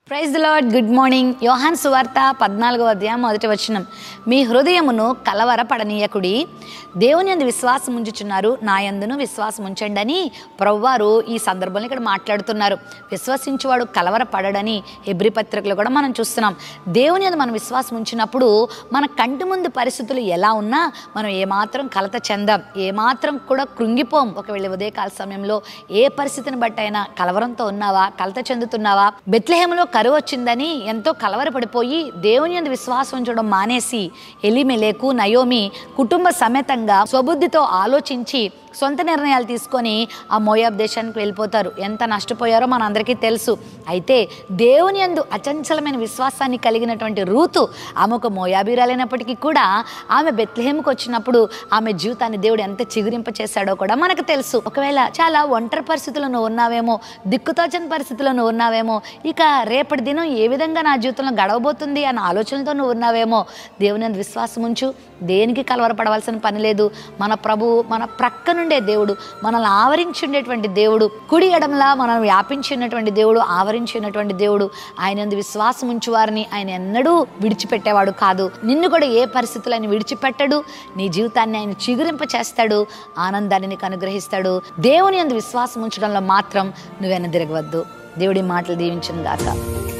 Praise the lord. Good morning. యోహాను సువార్త 14వ అధ్యాయం 1వ వచనం. మీ హృదయమును కలవరపడనీయకుడి, దేవుని యందు విశ్వాసం ఉంచుచున్నారు, నా యందును విశ్వాసం ఉంచండి అని ప్రభువారు ఈ సందర్భంలో ఇక్కడ మాట్లాడుతున్నారు. విశ్వసించువాడు కలవరపడడని హెబ్రీ పత్రికలో కూడా మనం చూస్తున్నాం. దేవుని యందు మనం విశ్వాసం ఉంచినప్పుడు మన కంటి ముందు పరిస్థితులు ఎలా ఉన్నా మనం ఏమాత్రం కలత చెందాం, ఏమాత్రం కూడా కృంగిపోం. ఒకవేళ ఉదయకాల సమయంలో ఏ పరిస్థితిని బట్టి అయినా కలవరంతో ఉన్నావా, కలత చెందుతున్నావా, బెత్లెహేములో కరువు వచ్చిందని ఎంతో కలవరపడిపోయి దేవుని యందు విశ్వాసం ఉంచడం మానేసి ఎలీమెలెకు, నయోమి కుటుంబ సమేతంగా స్వబుద్ధితో ఆలోచించి సొంత నిర్ణయాలు తీసుకొని ఆ మోయాబ్ దేశానికి వెళ్ళిపోతారు. ఎంత నష్టపోయారో మనందరికీ తెలుసు. అయితే దేవుని యందు అచంచలమైన విశ్వాసాన్ని కలిగినటువంటి రూతు, ఆమె ఒక మోయాబీరాలైనప్పటికీ కూడా ఆమె బెత్లెహేముకు వచ్చినప్పుడు ఆమె జీవితాన్ని దేవుడు ఎంత చిగురింప చేశాడో కూడా మనకు తెలుసు. ఒకవేళ చాలా ఒంటరి పరిస్థితుల్లో నువ్వు ఉన్నావేమో, దిక్కుతోచని పరిస్థితుల్లో నువ్వు ఉన్నావేమో, ఇక రేపటి దినం ఏ విధంగా నా జీవితంలో గడవబోతుంది అన్న ఆలోచనలతో నువ్వు ఉన్నావేమో, దేవుని యందు విశ్వాసం ఉంచు. దేనికి కలవరపడవలసిన పని లేదు. మన ప్రభువు మన ప్రక్క నుండే దేవుడు, మనల్ని ఆవరించి ఉండేటువంటి దేవుడు, కుడి ఎడమలా మనం వ్యాపించి ఉన్నటువంటి దేవుడు, ఆవరించి ఉన్నటువంటి దేవుడు. ఆయన యందు విశ్వాసం ఉంచువారిని ఆయన ఎన్నడూ విడిచిపెట్టేవాడు కాదు. నిన్ను కూడా ఏ పరిస్థితులు ఆయన విడిచిపెట్టడు. నీ జీవితాన్ని ఆయన చిగురింప చేస్తాడు, ఆనందాన్ని నీకు అనుగ్రహిస్తాడు. దేవుని యందు విశ్వాసం ఉంచడంలో మాత్రం నువ్వెన్న తిరగవద్దు. దేవుడి మాటలు దీవించును గాక.